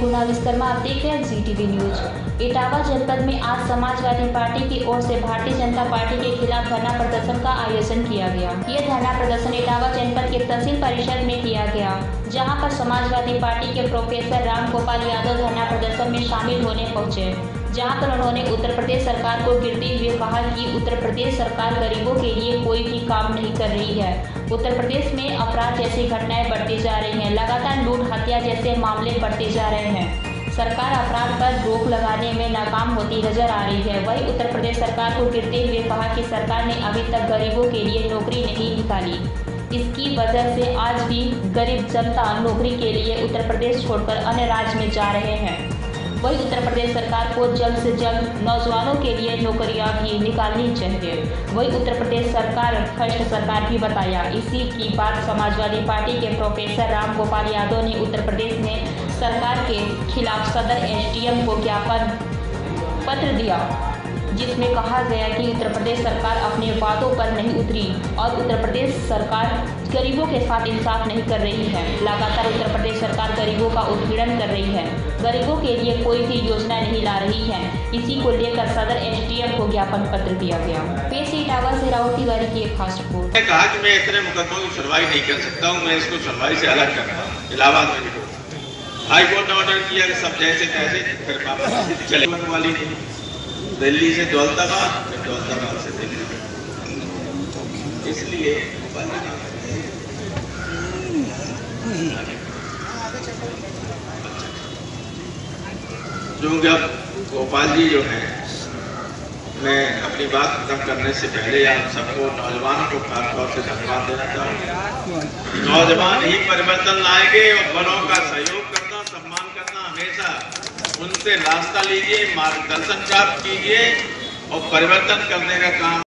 कुणाल विश्वकर्मा, आप देख रहे हैं ZTV न्यूज। इटावा जनपद में आज समाजवादी पार्टी की ओर से भारतीय जनता पार्टी के खिलाफ धरना प्रदर्शन का आयोजन किया गया। यह धरना प्रदर्शन इटावा जनपद के तहसील परिषद में किया गया, जहां पर समाजवादी पार्टी के प्रोफेसर राम गोपाल यादव धरना प्रदर्शन में शामिल होने पहुंचे, जहां पर उन्होंने उत्तर प्रदेश सरकार को गिरते हुए कहा कि उत्तर प्रदेश सरकार गरीबों के लिए कोई भी काम नहीं कर रही है। उत्तर प्रदेश में अपराध जैसी घटनाएं बढ़ती जा रही हैं, लगातार लूट हत्या जैसे मामले बढ़ते जा रहे हैं। सरकार अपराध पर रोक लगाने में नाकाम होती नजर आ रही है। वहीं उत्तर प्रदेश सरकार को गिरते हुए कहा कि सरकार ने अभी तक गरीबों के लिए नौकरी नहीं निकाली। इसकी वजह से आज भी गरीब जनता नौकरी के लिए उत्तर प्रदेश छोड़कर अन्य राज्य में जा रहे हैं। वहीं उत्तर प्रदेश सरकार को जल्द से जल्द नौजवानों के लिए नौकरियां भी निकालनी चाहिए। वहीं उत्तर प्रदेश सरकार भ्रष्ट सरकार भी बताया। इसी की बात समाजवादी पार्टी के प्रोफेसर राम गोपाल यादव ने उत्तर प्रदेश में सरकार के खिलाफ सदर SDM को ज्ञापन पत्र दिया, जिसमें कहा गया कि उत्तर प्रदेश सरकार अपने वादों पर नहीं उतरी और उत्तर प्रदेश सरकार गरीबों के साथ इंसाफ नहीं कर रही है। लगातार उत्तर प्रदेश सरकार गरीबों का उत्पीड़न कर रही है, गरीबों के लिए कोई भी योजना नहीं ला रही है। इसी को लेकर सदर SDM को ज्ञापन पत्र दिया गया। पेश इटावा से राहुल तिवारी की एक खास रिपोर्ट। मैंने कहा कि मैं इतने मुकदमों की सुनवाई नहीं कर सकता हूँ, मैं इसको सुनवाई से अलग कर रहा हूँ। इलाहाबाद में हाई कोर्ट ने ऑर्डर किया कि सब जैसे तैसे फिर वापस चले वाली नहीं, दिल्ली से दौलताबाद, फिर दौलताबाद से दिल्ली, इसलिए क्योंकि अब गोपाल जी जो हैं, मैं अपनी बात खत्म करने से पहले आप सबको, नौजवानों को खासतौर से धन्यवाद देना चाहूँगा। नौजवान ही परिवर्तन लाएंगे और बड़ों का सहयोग करना, सम्मान करना, हमेशा उनसे रास्ता लीजिए, मार्गदर्शन प्राप्त कीजिए और परिवर्तन करने का काम